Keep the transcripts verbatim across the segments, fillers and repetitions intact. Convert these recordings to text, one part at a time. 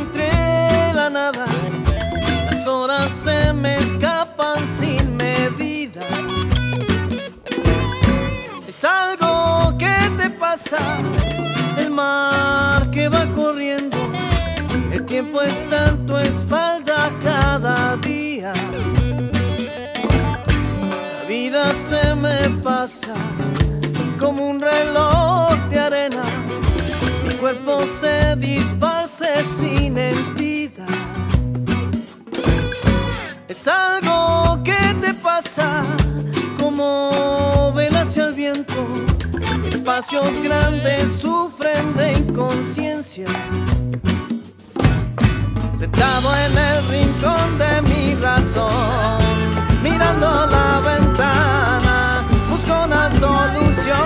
entre la nada, las horas se me escapan sin medida. Es algo que te pasa, el mar que va corriendo, el tiempo está en tu espalda cada día. La vida se me pasa como un reloj de arena, mi cuerpo se disparce sin entidad. Es algo que te pasa como vela hacia el viento, espacios grandes sufren de inconsciencia. Sentado en el rincón de mi razón, mirando la ventana, busco una solución.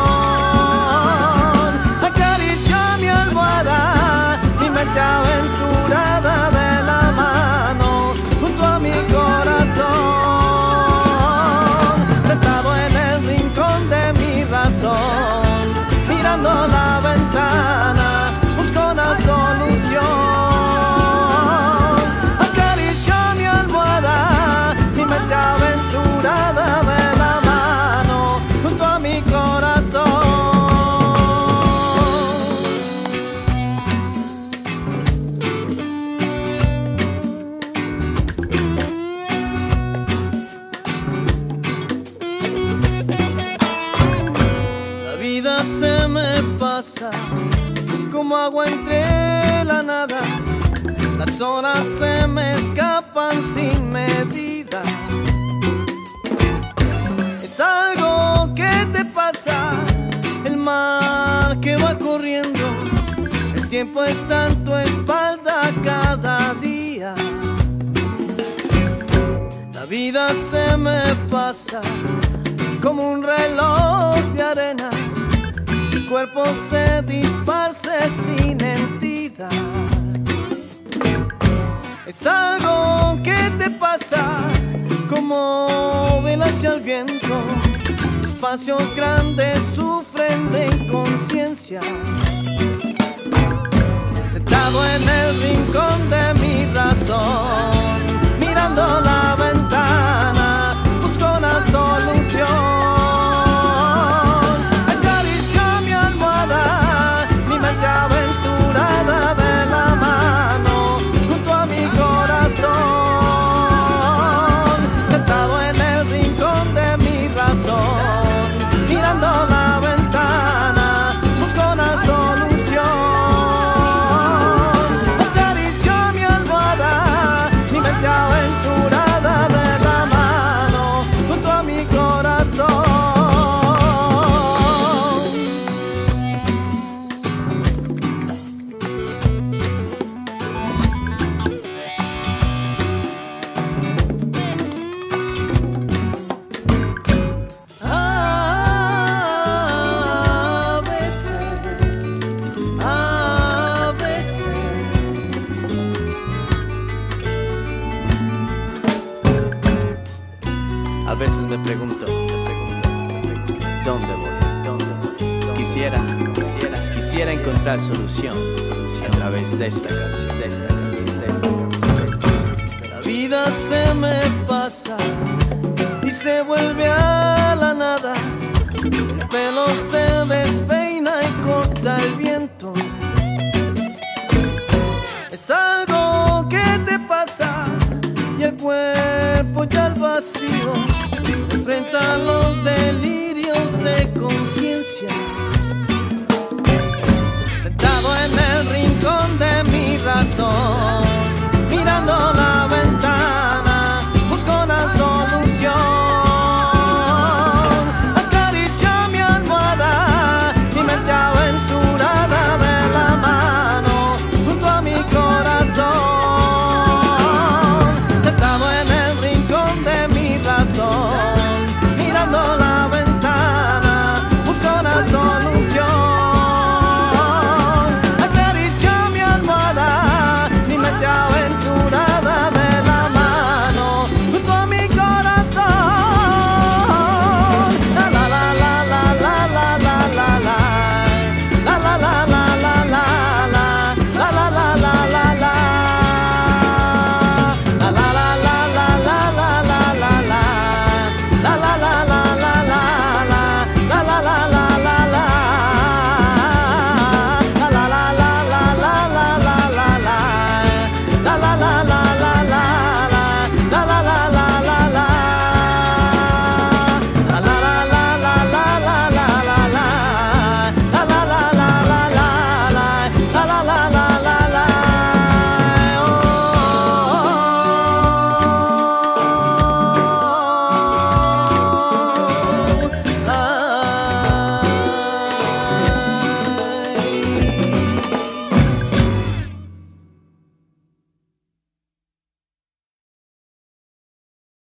Acaricio mi almohada, mi mente aventurada de la mano, junto a mi corazón. Sentado en el rincón de mi razón, mirando la ventana, busco una solución. Aventurada de la mano, junto a mi corazón. La vida se me pasa como agua entre la nada, las horas se me escapan sin medida. Es algo que te pasa, el mar que va corriendo, el tiempo está en tu espalda cada día. La vida se me pasa como un reloj de arena, mi cuerpo se disparce sin entidad. Es algo que te pasa como vela hacia el viento, espacios grandes sufren de inconsciencia. Sentado en el rincón de mi razón, mirando la ventana, busco una solución. Acaricio mi almohada, mi mente aventurada de la mano, junto a mi corazón. Mirando la ventana, busco una solución. Acaricio mi almohada, mi mente aventurada de la mano, junto a mi corazón. A veces me pregunto, me pregunto, me pregunto, ¿dónde voy? ¿Dónde voy? Quisiera, quisiera, quisiera encontrar solución, solución a través de esta canción, de esta canción, de esta canción. La vida se me pasa y se vuelve a la nada, el pelo se despeina y corta el viento. Es algo que te pasa y el cuerpo ya al vacío enfrenta los delirios de conciencia. Sentado en el rincón de mi razón,